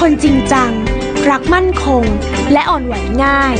คนจริงจังรักมั่นคงและอ่อนไหวง่าย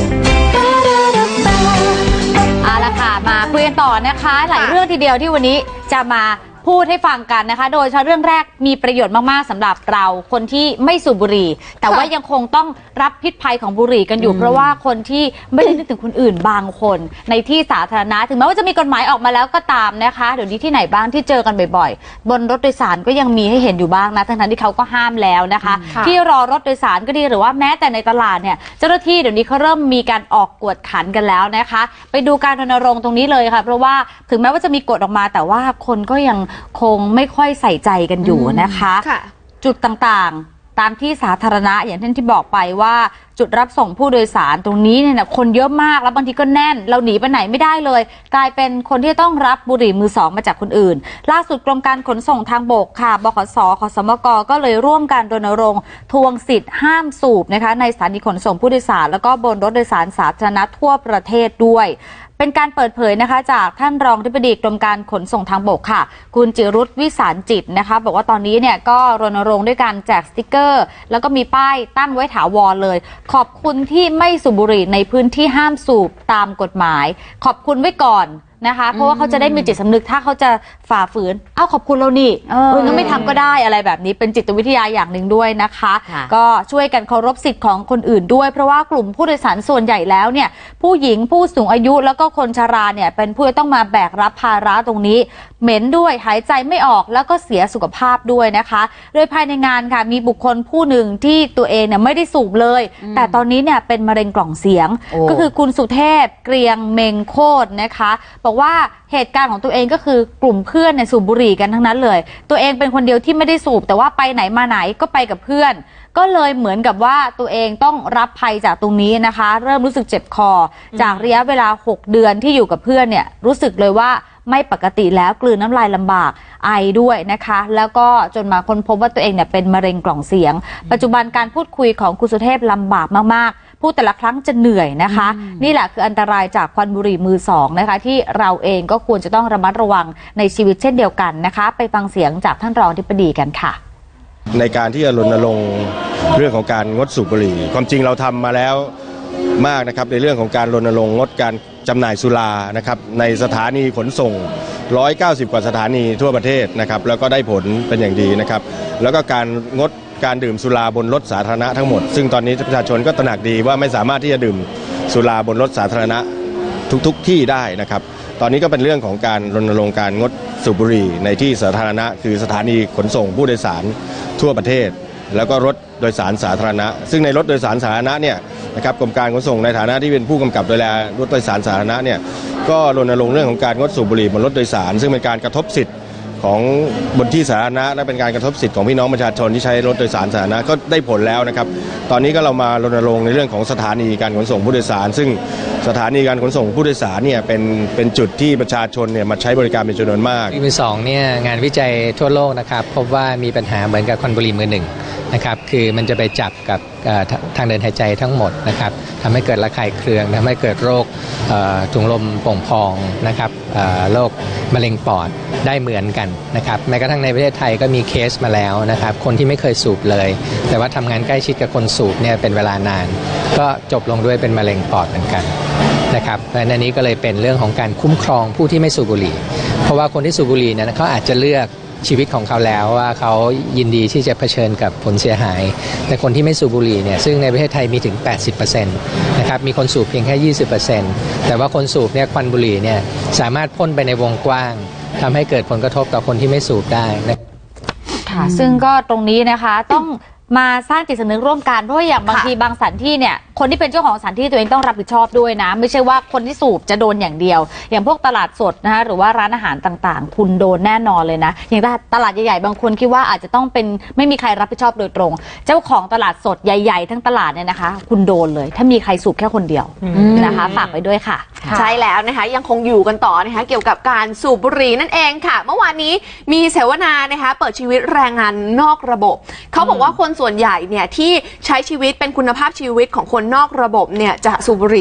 เอาละค่ะมาคุยกันต่อนะคะหลายเรื่องทีเดียวที่วันนี้จะมาพูดให้ฟังกันนะคะโดยเฉพาะเรื่องแรกมีประโยชน์มากๆสำหรับเราคนที่ไม่สูบบุหรี่แต่ว่ายังคงต้องรับพิษภัยของบุหรี่กันอยู่เพราะว่าคนที่ไม่ได้นึกถึงคนอื่นบางคนในที่สาธารณะถึงแม้ว่าจะมีกฎหมายออกมาแล้วก็ตามนะคะเดี๋ยวนี้ที่ไหนบ้างที่เจอกันบ่อยๆบนรถโดยสารก็ยังมีให้เห็นอยู่บ้างนะทั้งที่เขาก็ห้ามแล้วนะคะที่รอรถโดยสารก็ดีหรือว่าแม้แต่ในตลาดเนี่ยเจ้าหน้าที่เดี๋ยวนี้เขาเริ่มมีการออกกวดขันกันแล้วนะคะไปดูการรณรงค์ตรงนี้เลยค่ะเพราะว่าถึงแม้ว่าจะมีกฎออกมาแต่ว่าคนก็ยังคงไม่ค่อยใส่ใจกันอยู่นะคะจุดต่างๆตามที่สาธารณะอย่างที่บอกไปว่าจุดรับส่งผู้โดยสารตรงนี้เนี่ยคนเยอะมากแล้วบางทีก็แน่นเราหนีไปไหนไม่ได้เลยกลายเป็นคนที่ต้องรับบุหรี่มือสองมาจากคนอื่นล่าสุดกรมการขนส่งทางบกค่ะบขส.ขสมก.ก็เลยร่วมกันรณรงค์ทวงสิทธิ์ห้ามสูบนะคะในสถานีขนส่งผู้โดยสารแล้วก็บนรถโดยสารสาธารณะทั่วประเทศด้วยเป็นการเปิดเผยนะคะจากท่านรองอธิบดีกรมการขนส่งทางบกค่ะคุณจิรุตวิสารจิตนะคะบอกว่าตอนนี้เนี่ยก็รณรงค์ด้วยการแจกสติกเกอร์แล้วก็มีป้ายตั้งไว้ถาวรเลยขอบคุณที่ไม่สูบบุหรี่ในพื้นที่ห้ามสูบตามกฎหมายขอบคุณไว้ก่อนนะคะเพราะว่าเขาจะได้มีจิตสำนึกถ้าเขาจะฝ่าฝืนขอบคุณเรานี่งั้นไม่ทำก็ได้อะไรแบบนี้เป็นจิตวิทยาอย่างหนึ่งด้วยนะคะก็ช่วยกันเคารพสิทธิ์ของคนอื่นด้วยเพราะว่ากลุ่มผู้โดยสารส่วนใหญ่แล้วเนี่ยผู้หญิงผู้สูงอายุแล้วก็คนชราเนี่ยเป็นผู้ต้องมาแบกรับภาระตรงนี้เหม็นด้วยหายใจไม่ออกแล้วก็เสียสุขภาพด้วยนะคะโดยภายในงานค่ะมีบุคคลผู้หนึ่งที่ตัวเองเนี่ยไม่ได้สูบเลยแต่ตอนนี้เนี่ยเป็นมะเร็งกล่องเสียงก็คือคุณสุเทพเกรียงเมงโคตรนะคะบอกว่าเหตุการณ์ของตัวเองก็คือกลุ่มเพื่อนเนี่ยสูบบุหรี่กันทั้งนั้นเลยตัวเองเป็นคนเดียวที่ไม่ได้สูบแต่ว่าไปไหนมาไหนก็ไปกับเพื่อนก็เลยเหมือนกับว่าตัวเองต้องรับภัยจากตรงนี้นะคะเริ่มรู้สึกเจ็บคอจากระยะเวลา6เดือนที่อยู่กับเพื่อนเนี่ยรู้สึกเลยว่าไม่ปกติแล้วกลืนน้ำลายลำบากไอด้วยนะคะแล้วก็จนมาค้นพบว่าตัวเองเนี่ยเป็นมะเร็งกล่องเสียงปัจจุบันการพูดคุยของคุณสุเทพลำบากมากๆพูดแต่ละครั้งจะเหนื่อยนะคะนี่แหละคืออันตรายจากควันบุหรี่มือสองนะคะที่เราเองก็ควรจะต้องระมัดระวังในชีวิตเช่นเดียวกันนะคะไปฟังเสียงจากท่านรองอธิบดีกันค่ะในการที่จะรณรงค์เรื่องของการงดสูบบุหรี่ความจริงเราทำมาแล้วมากนะครับในเรื่องของการรณรงค์งดการจำหน่ายสุรานะครับในสถานีขนส่ง190กว่าสถานีทั่วประเทศนะครับแล้วก็ได้ผลเป็นอย่างดีนะครับแล้วก็การงดการดื่มสุราบนรถสาธารณะทั้งหมดซึ่งตอนนี้ประชาชนก็ตระหนักดีว่าไม่สามารถที่จะดื่มสุราบนรถสาธารณะทุกที่ได้นะครับตอนนี้ก็เป็นเรื่องของการรณรงค์การงดสูบบุหรี่ในที่สาธารณะคือสถานีขนส่งผู้โดยสารทั่วประเทศแล้วก็รถโดยสารสาธารณะซึ่งในรถโดยสารสาธารณะเนี่ยนะครับกรมการขนส่งในฐานะที่เป็นผู้กำกับดูแลรถโดยสารสาธารณะเนี่ยก็รณรงค์เรื่องของการงดสูบบุหรี่บนรถโดยสารซึ่งเป็นการกระทบสิทธิ์ของบนที่สาธารณะและเป็นการกระทบสิทธิ์ของพี่น้องประชาชนที่ใช้รถโดยสารสาธารณะก็ได้ผลแล้วนะครับตอนนี้ก็เรามารณรงค์ในเรื่องของสถานีการขนส่งผู้โดยสารซึ่งสถานีการขนส่งผู้โดยสารเนี่ยเป็นจุดที่ประชาชนเนี่ยมาใช้บริการเป็นจำนวนมากมือสองเนี่ยงานวิจัยทั่วโลกนะครับพบว่ามีปัญหาเหมือนกับควันบุหรี่มือหนึ่งนะครับคือมันจะไปจับกับทางเดินหายใจทั้งหมดนะครับทำให้เกิดระคายเคืองทำให้เกิดโรคถุงลมโป่งพองนะครับโรคมะเร็งปอดได้เหมือนกันนะครับแม้กระทั่งในประเทศไทยก็มีเคสมาแล้วนะครับคนที่ไม่เคยสูบเลยแต่ว่าทำงานใกล้ชิดกับคนสูบเนี่ยเป็นเวลานานก็จบลงด้วยเป็นมะเร็งปอดเหมือนกันนะครับและในนี้ก็เลยเป็นเรื่องของการคุ้มครองผู้ที่ไม่สูบบุหรี่เพราะว่าคนที่สูบบุหรี่เนี่ยเขาอาจจะเลือกชีวิตของเขาแล้วว่าเขายินดีที่จะเผชิญกับผลเสียหายแต่คนที่ไม่สูบบุหรี่เนี่ยซึ่งในประเทศไทยมีถึง 80% นะครับมีคนสูบเพียงแค่ 20% แต่ว่าคนสูบเนี่ยควันบุหรี่เนี่ยสามารถพ่นไปในวงกว้างทำให้เกิดผลกระทบต่อคนที่ไม่สูบได้นะค่ะซึ่งก็ตรงนี้นะคะต้องมาสร้างจิตสำนึกร่วมกันเพราะว่าอย่างบางทีบางสถานที่เนี่ยคนที่เป็นเจ้าของสถานที่ตัวเองต้องรับผิดชอบด้วยนะไม่ใช่ว่าคนที่สูบจะโดนอย่างเดียวอย่างพวกตลาดสดนะคะหรือว่าร้านอาหารต่างๆคุณโดนแน่นอนเลยนะอย่างตลาดใหญ่ๆบางคนคิดว่าอาจจะต้องเป็นไม่มีใครรับผิดชอบโดยตรงเจ้าของตลาดสดใหญ่ๆทั้งตลาดเนี่ยนะคะคุณโดนเลยถ้ามีใครสูบแค่คนเดียวนะคะฝากไว้ด้วยค่ะใช่แล้วนะคะยังคงอยู่กันต่อนะคะเกี่ยวกับการสูบบุหรี่นั่นเองค่ะเมื่อวานนี้มีเสวนานะคะเปิดชีวิตแรงงานนอกระบบเขาบอกว่าคนส่วนใหญ่เนี่ยที่ใช้ชีวิตเป็นคุณภาพชีวิตของคนนอกระบบเนี่ยจะสูบบุหรี่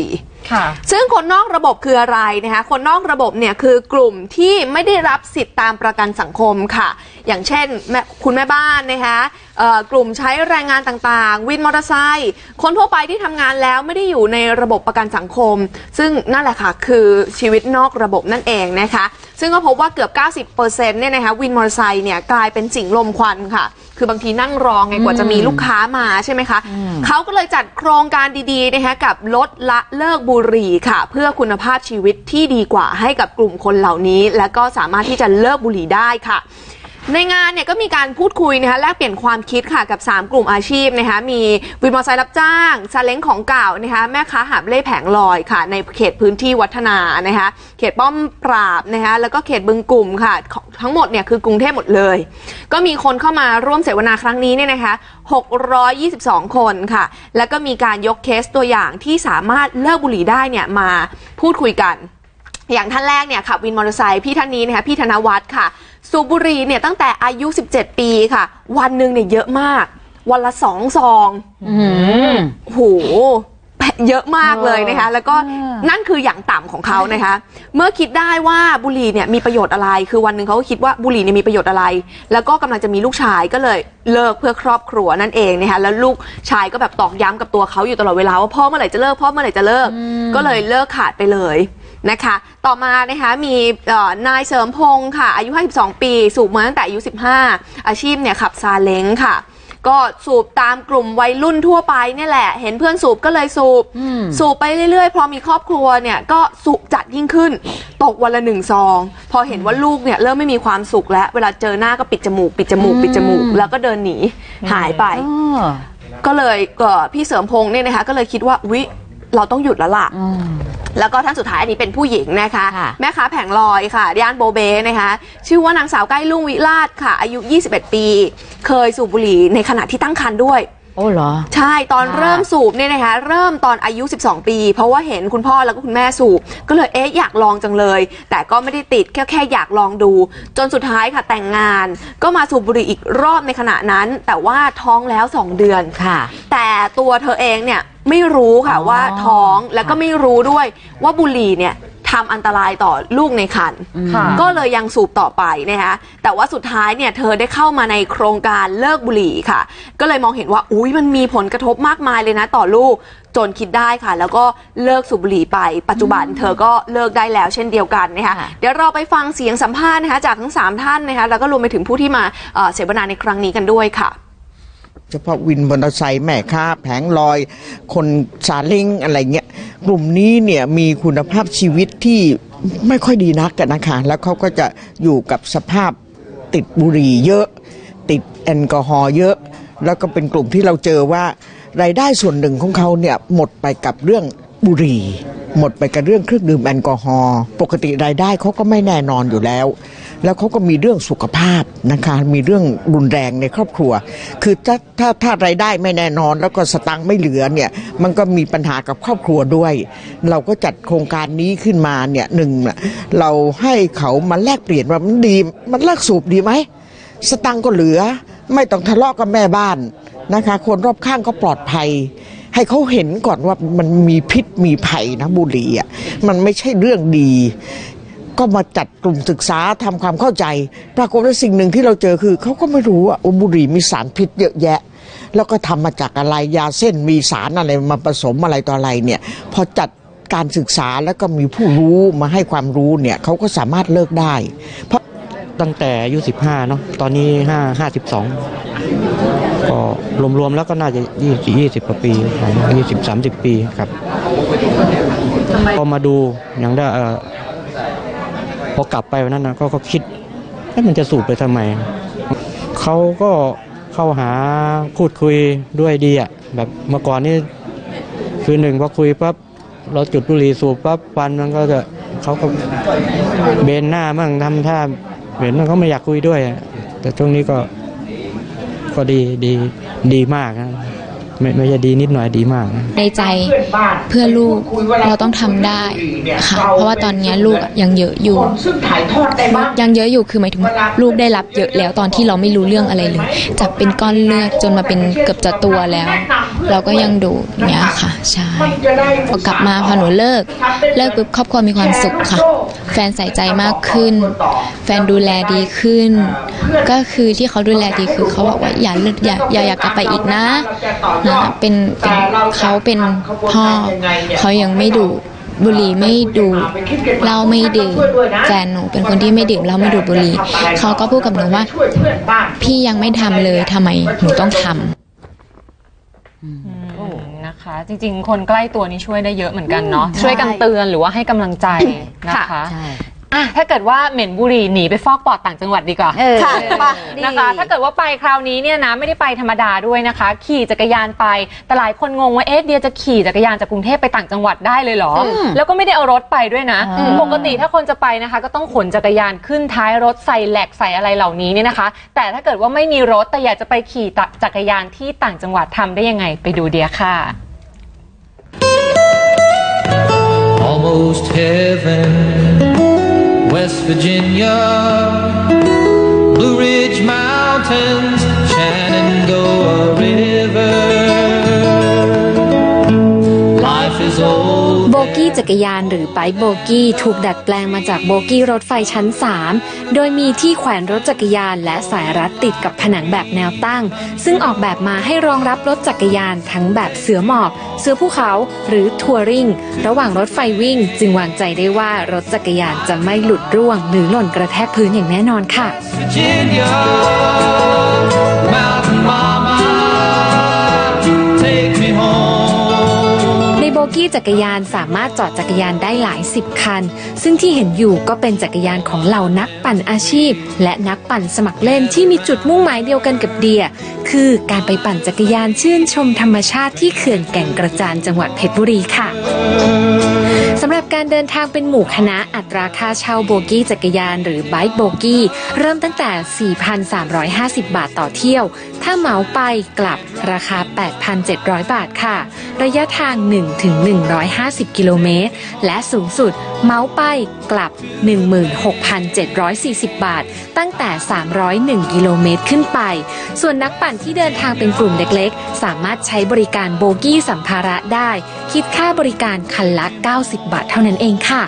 ค่ะ ซึ่งคนนอกระบบคืออะไรนะคะคนนอกระบบเนี่ยคือกลุ่มที่ไม่ได้รับสิทธิ์ตามประกันสังคมค่ะอย่างเช่นคุณแม่บ้านนะคะกลุ่มใช้แรงงานต่างๆวินมอเตอร์ไซค์คนทั่วไปที่ทำงานแล้วไม่ได้อยู่ในระบบประกันสังคมซึ่งนั่นแหละค่ะคือชีวิตนอกระบบนั่นเองนะคะซึ่งก็พบว่าเกือบ 90% เนี่ยนะคะวินมอเตอร์ไซค์เนี่ยกลายเป็นสิ่งลมควันค่ะคือบางทีนั่งรอไงกว่าจะมีลูกค้ามาใช่ไหมคะเขาก็เลยจัดโครงการดีๆนะคะกับลดละเลิกบุหรี่ค่ะเพื่อคุณภาพชีวิตที่ดีกว่าให้กับกลุ่มคนเหล่านี้และก็สามารถที่จะเลิกบุหรี่ได้ค่ะในงานเนี่ยก็มีการพูดคุยนะคะแลกเปลี่ยนความคิดค่ะกับ3กลุ่มอาชีพนะคะมีวินมอเตอร์ไซค์รับจ้างซาเล้งของเก่านะคะแม่ค้าหาบเล่แผงลอยค่ะในเขตพื้นที่วัฒนานะคะเขตป้อมปราบนะคะแล้วก็เขตบึงกลุ่มค่ะทั้งหมดเนี่ยคือกรุงเทพหมดเลยก็มีคนเข้ามาร่วมเสวนาครั้งนี้เนี่ยนะคะ622 คนค่ะแล้วก็มีการยกเคสตัวอย่างที่สามารถเลิกบุหรี่ได้เนี่ยมาพูดคุยกันอย่างท่านแรกเนี่ยขับวินมอเตอร์ไซค์พี่ท่านนี้นะคะพี่ธนวัฒน์ค่ะสูบบุหรี่เนี่ยตั้งแต่อายุ17 ปีค่ะวันหนึ่งเนี่ยเยอะมากวันละ2 ซองโหเยอะมากเลยนะคะแล้วก็นั่นคืออย่างต่ำของเขานะคะเมื่อคิดได้ว่าบุหรี่เนี่ยมีประโยชน์อะไรคือวันหนึ่งเขาก็คิดว่าบุหรี่เนี่ยมีประโยชน์อะไรแล้วก็กำลังจะมีลูกชายก็เลยเลิกเพื่อครอบครัวนั่นเองนะคะแล้วลูกชายก็แบบตอกย้ำกับตัวเขาอยู่ตลอดเวลาว่าพ่อเมื่อไหร่จะเลิกพ่อเมื่อไหร่จะเลิกก็เลยเลิกขาดไปเลยนะคะต่อมานะคะมีนายเสริมพงศ์ค่ะอายุ52 ปีสูบมาตั้งแต่อายุ15อาชีพเนี่ยขับซาเล้งค่ะก็สูบตามกลุ่มวัยรุ่นทั่วไปเนี่ยแหละเห็นเพื่อนสูบก็เลยสูบไปเรื่อยๆพอมีครอบครัวเนี่ยก็สูบจัดยิ่งขึ้นตกวันละ1 ซองพอเห็นว่าลูกเนี่ยเริ่มไม่มีความสุขแล้วเวลาเจอหน้าก็ปิดจมูกแล้วก็เดินหนีหายไปก็เลยพี่เสริมพงศ์เนี่ยนะคะก็เลยคิดว่าวิเราต้องหยุดแล้วล่ะแล้วก็ท่านสุดท้ายอันนี้เป็นผู้หญิงนะคะแม่ค้าแผงลอยค่ะย่านโบเบ้นะคะชื่อว่านางสาวใกล้ลุ่งวิราชค่ะอายุ21 ปีเคยสูบบุหรี่ในขณะที่ตั้งครรภ์ด้วยโอ้เหรอใช่ตอนเริ่มสูบเนี่ยนะคะเริ่มตอนอายุ12 ปีเพราะว่าเห็นคุณพ่อแล้วก็คุณแม่สูบก็เลยอยากลองจังเลยแต่ก็ไม่ได้ติดแค่อยากลองดูจนสุดท้ายค่ะแต่งงานก็มาสูบบุหรี่อีกรอบในขณะนั้นแต่ว่าท้องแล้ว2 เดือนค่ะแต่ตัวเธอเองเนี่ยไม่รู้ค่ะว่าท้องแล้วก็ไม่รู้ด้วยว่าบุหรี่เนี่ยทำอันตรายต่อลูกในครรภ์ก็เลยยังสูบต่อไปนะคะแต่ว่าสุดท้ายเนี่ยเธอได้เข้ามาในโครงการเลิกบุหรี่ค่ะก็เลยมองเห็นว่าอุ๊ยมันมีผลกระทบมากมายเลยนะต่อลูกจนคิดได้ค่ะแล้วก็เลิกสูบบุหรี่ไปปัจจุบันเธอก็เลิกได้แล้วเช่นเดียวกันนะคะเดี๋ยวเราไปฟังเสียงสัมภาษณ์นะคะจากทั้ง3ท่านนะคะแล้วก็รวมไปถึงผู้ที่มาเสวนาในครั้งนี้กันด้วยค่ะเฉพาะวินมอเตอร์ไซค์แม่ค้าแผงลอยคนซาเล้งอะไรเงี้ยกลุ่มนี้เนี่ยมีคุณภาพชีวิตที่ไม่ค่อยดีนักกันนะคะแล้วเขาก็จะอยู่กับสภาพติดบุหรี่เยอะติดแอลกอฮอล์เยอะแล้วก็เป็นกลุ่มที่เราเจอว่ารายได้ส่วนหนึ่งของเขาเนี่ยหมดไปกับเรื่องบุหรี่หมดไปกับเรื่องเครื่องดื่มแอลกอฮอล์ปกติรายได้เขาก็ไม่แน่นอนอยู่แล้วแล้วเขาก็มีเรื่องสุขภาพนะคะมีเรื่องรุนแรงในครอบครัวคือถ้ารายได้ไม่แน่นอนแล้วก็สตังค์ไม่เหลือเนี่ยมันก็มีปัญหากับครอบครัวด้วยเราก็จัดโครงการนี้ขึ้นมาเนี่ยเราให้เขามาแลกเปลี่ยนว่ามันดีมันเลิกสูบดีไหมสตังค์ก็เหลือไม่ต้องทะเลาะกับแม่บ้านนะคะคนรอบข้างก็ปลอดภัยให้เขาเห็นก่อนว่ามันมีพิษมีภัยนะบุหรี่อ่ะมันไม่ใช่เรื่องดีก็มาจัดกลุ่มศึกษาทำความเข้าใจปรากฏว่าสิ่งหนึ่งที่เราเจอคือเขาก็ไม่รู้ว่าบุหรี่มีสารพิษเยอะแยะแล้วก็ทำมาจากอะไรยาเส้นมีสารอะไรมาผสมอะไรต่ออะไรเนี่ยพอจัดการศึกษาแล้วก็มีผู้รู้มาให้ความรู้เนี่ยเขาก็สามารถเลิกได้เพราะตั้งแต่อายุ15เนาะตอนนี้52ก็รวมๆแล้วก็น่าจะ20กว่าปี20-30 ปีครับพอมาดูอย่างได้พอกลับไปวันนั้นนะก็คิดว่ามันจะสูบไปทำไมเขาก็เข้าหาพูดคุยด้วยดีอ่ะแบบเมื่อก่อนนี่คือ1พอคุยปั๊บเราจุดบุหรี่สูบปั๊บฟันมันก็จะเขาก็เบนหน้ามั่งทำท่าเห็นมันเขาไม่อยากคุยด้วยแต่ช่วงนี้ก็ดีมากนะไม่ใช่ดีนิดหน่อยดีมากนะในใจเพื่อลูกเราต้องทำได้ค่ะเพราะว่าตอนนี้ลูกยังเยอะอยู่คือหมายถึงลูกได้รับเยอะแล้วตอนที่เราไม่รู้เรื่องอะไรเลยจากเป็นก้อนเลือดจนมาเป็นเกือบจะตัวแล้ว เราก็ยังดูอย่างเงี้ยค่ะใช่พอกลับมาพอหนูเลิกปุ๊บครอบครัวมีความสุขค่ะแฟนใส่ใจมากขึ้นแฟนดูแลดีขึ้นก็คือที่เขาดูแลดีคือเขาบอกว่าอย่ากลับไปอีกนะเป็นเขาเป็นพ่อเขายังไม่ดูบุหรี่ไม่ดูเหล้าไม่ดื่มแฟนหนูเป็นคนที่ไม่ดื่มเหล้าไม่ดูบุหรี่เขาก็พูดกับหนูว่าพี่ยังไม่ทำเลยทำไมหนูต้องทำนะคะจริงๆคนใกล้ตัวนี้ช่วยได้เยอะเหมือนกันเนาะช่วยกันเตือนหรือว่าให้กำลังใจนะคะถ้าเกิดว่าเหม็นบุหรี่หนีไปฟอกปอดต่างจังหวัดดีกว่านะคะถ้าเกิดว่าไปคราวนี้เนี่ยนะไม่ได้ไปธรรมดาด้วยนะคะขี่จักรยานไปแต่หลายคนงงว่าเดียจะขี่จักรยานจากกรุงเทพไปต่างจังหวัดได้เลยเหรอแล้วก็ไม่ได้เอารถไปด้วยนะปกติถ้าคนจะไปนะคะก็ต้องขนจักรยานขึ้นท้ายรถใส่แหลกใส่อะไรเหล่านี้เนี่ยนะคะแต่ถ้าเกิดว่าไม่มีรถแต่อยากจะไปขี่จักรยานที่ต่างจังหวัดทำได้ยังไงไปดูเดียค่ะ Almost heaven, West Virginia, Blue Ridge Mountains, Shenandoah River. Life is old. โบกี้จักรยานหรือไบค์โบกี้ถูกดัดแปลงมาจากโบกี้รถไฟชั้น 3 โดยมีที่แขวนรถจักรยานและสายรัดติดกับผนังแบบแนวตั้งซึ่งออกแบบมาให้รองรับรถจักรยานทั้งแบบเสือหมอบเสือภูเขาหรือทัวริงระหว่างรถไฟวิ่งจึงวางใจได้ว่ารถจักรยานจะไม่หลุดร่วงหรือหล่นกระแทกพื้นอย่างแน่นอนค่ะโบกี้จักรยานสามารถจอดจักรยานได้หลาย10คันซึ่งที่เห็นอยู่ก็เป็นจักรยานของเหล่านักปั่นอาชีพและนักปั่นสมัครเล่นที่มีจุดมุ่งหมายเดียวกันกับเดียคือการไปปั่นจักรยานชื่นชมธรรมชาติที่เขื่อนแก่งกระจานจังหวัดเพชรบุรีค่ะสำหรับการเดินทางเป็นหมู่คณะอัตราค่าเช่าโบกี้จักรยานหรือไบค์โบกี้เริ่มตั้งแต่ 4,350 บาทต่อเที่ยวถ้าเหมาไปกลับราคา 8,700 บาทค่ะระยะทาง 1-150 กิโลเมตรและสูงสุดเหมาไปกลับ 16,740 บาทตั้งแต่ 301 กิโลเมตรขึ้นไปส่วนนักปั่นที่เดินทางเป็นกลุ่มเล็กๆสามารถใช้บริการโบกี้สัมภาระได้คิดค่าบริการคันละ90 บาทเท่านั้นเองค่ะ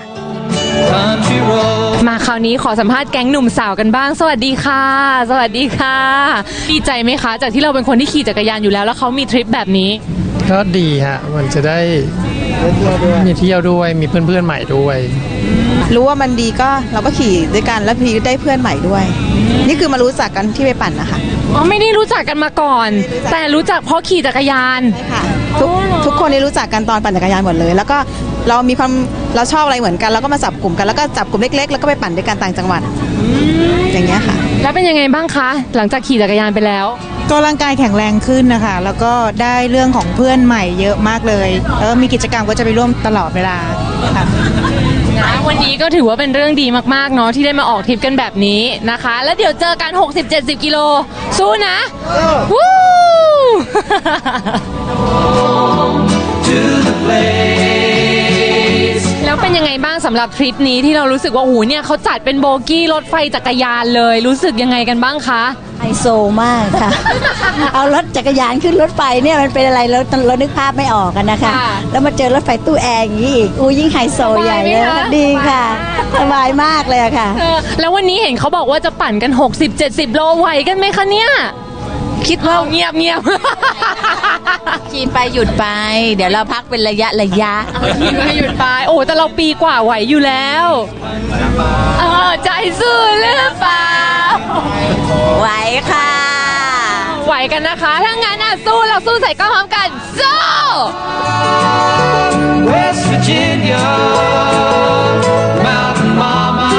มาคราวนี้ขอสัมภาษณ์แก๊งหนุ่มสาวกันบ้างสวัสดีค่ะสวัสดีค่ะดีใจไหมคะจากที่เราเป็นคนที่ขี่จักรยานอยู่แล้วแล้วเขามีทริปแบบนี้ก็ดีฮะมันจะได้มีเที่ยวด้วยมีเพื่อนๆใหม่ด้วยรู้ว่ามันดีก็เราก็ขี่ด้วยกันแล้วพี่ได้เพื่อนใหม่ด้วยนี่คือมารู้จักกันที่ไปปั่นนะคะอ๋อไม่ได้รู้จักกันมาก่อนแต่รู้จักเพราะขี่จักรยานใช่ค่ะทุกคนได้รู้จักกันตอนปั่นจักรยานหมดเลยแล้วก็เราชอบอะไรเหมือนกันแล้วก็มาจับกลุ่มกันแล้วก็จับกลุ่มเล็กๆแล้วก็ไปปั่นด้วยกันต่างจังหวัดอย่างเงี้ยค่ะแล้วเป็นยังไงบ้างคะหลังจากขี่จักรยานไปแล้วก็ร่างกายแข็งแรงขึ้นนะคะแล้วก็ได้เรื่องของเพื่อนใหม่เยอะมากเลยแล้วมีกิจกรรมก็จะไปร่วมตลอดเวลาค่ะวันนี้ก็ถือว่าเป็นเรื่องดีมากๆเนาะที่ได้มาออกทริปกันแบบนี้นะคะแล้วเดี๋ยวเจอกัน 60-70 กิโลสู้นะวู้แล้วเป็นยังไงบ้างสำหรับทริปนี้ที่เรารู้สึกว่าโอ้โหเนี่ยเขาจัดเป็นโบกี้รถไฟจักรยานเลยรู้สึกยังไงกันบ้างคะไฮโซมากค่ะ เอารถจักรยานขึ้นรถไฟเนี่ยมันเป็นอะไรเรานึกภาพไม่ออกกันนะคะแล้วมาเจอรถไฟตู้แอร์อย่างนี้อีกยิ่งไฮโซใหญ่เลยดีค่ะสบายมากเลยค่ะแล้ววันนี้เห็นเขาบอกว่าจะปั่นกัน 60-70 โลไหวกันไหมคะเนี่ยคิดว่าเงียบขี่ไปหยุดไปเดี๋ยวเราพักเป็นระยะขี่ไปหยุดไปโอ้แต่เราปีกว่าไหวอยู่แล้วใจสู้หรือเปล่าไหวค่ะไหวกันนะคะถ้างั้นสู้เราสู้ใส่กล้องพร้อมกันสู้ West Virginia Mountain Mama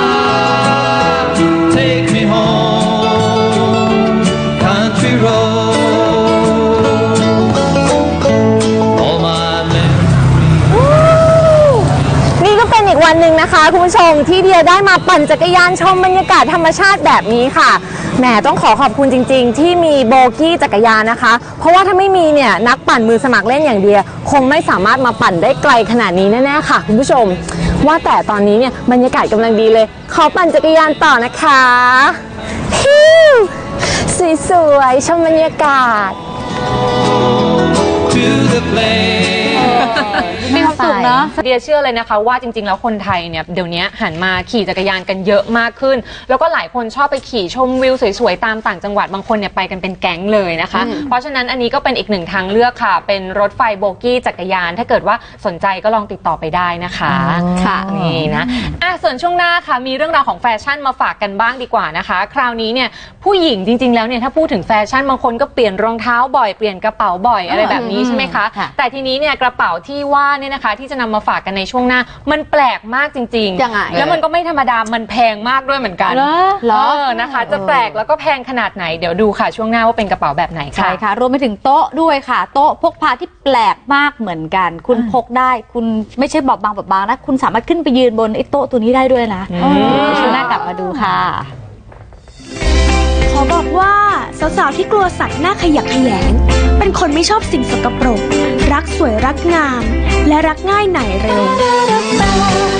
Take me home Country Road นี่ก็เป็นอีกวันหนึ่งนะคะคุณผู้ชมที่เดียได้มาปั่นจักรยานชมบรรยากาศธรรมชาติแบบนี้ค่ะแหมต้องขอบคุณจริงๆที่มีโบกี้จักรยานนะคะเพราะว่าถ้าไม่มีเนี่ยนักปั่นมือสมัครเล่นอย่างเดียวคงไม่สามารถมาปั่นได้ไกลขนาดนี้แน่ๆค่ะคุณผู้ชมว่าแต่ตอนนี้เนี่ยบรรยากาศกำลังดีเลยขอปั่นจักรยานต่อนะคะฮิวสวยๆชมบรรยากาศมีความสุขเนาะเดียเชื่อเลยนะคะว่าจริงๆแล้วคนไทยเนี่ยเดี๋ยวนี้หันมาขี่จักรยานกันเยอะมากขึ้นแล้วก็หลายคนชอบไปขี่ชมวิวสวยๆตามต่างจังหวัดบางคนเนี่ยไปกันเป็นแก๊งเลยนะคะเพราะฉะนั้นอันนี้ก็เป็นอีกหนึ่งทางเลือกค่ะเป็นรถไฟโบกี้จักรยานถ้าเกิดว่าสนใจก็ลองติดต่อไปได้นะคะค่ะนี่นะส่วนช่วงหน้าค่ะมีเรื่องราวของแฟชั่นมาฝากกันบ้างดีกว่านะคะคราวนี้เนี่ยผู้หญิงจริงๆแล้วเนี่ยถ้าพูดถึงแฟชั่นบางคนก็เปลี่ยนรองเท้าบ่อยเปลี่ยนกระเป๋าบ่อยอะไรแบบนี้ใช่ไหมคะแต่ทีนี้เนี่ยกระเป๋าที่ว่าเนี่ยนะคะที่จะนำมาฝากกันในช่วงหน้ามันแปลกมากจริงๆแล้วมันก็ไม่ธรรมดามันแพงมากด้วยเหมือนกันนะคะจะแปลกแล้วก็แพงขนาดไหนเดี๋ยวดูค่ะช่วงหน้าว่าเป็นกระเป๋าแบบไหนค่ะใช่ค่ะรวมไปถึงโต๊ะด้วยค่ะโต๊ะพกพาที่แปลกมากเหมือนกันคุณพกได้คุณไม่ใช่บอบบางนะคุณสามารถขึ้นไปยืนบนไอ้โต๊ะตัวนี้ได้ด้วยนะช่วงหน้ากลับมาดูค่ะขอบอกว่าสาวๆที่กลัวสัตว์หน้าขยักขยงเป็นคนไม่ชอบสิ่งสกปรกรักสวยรักงามและรักง่ายไหนเร็ว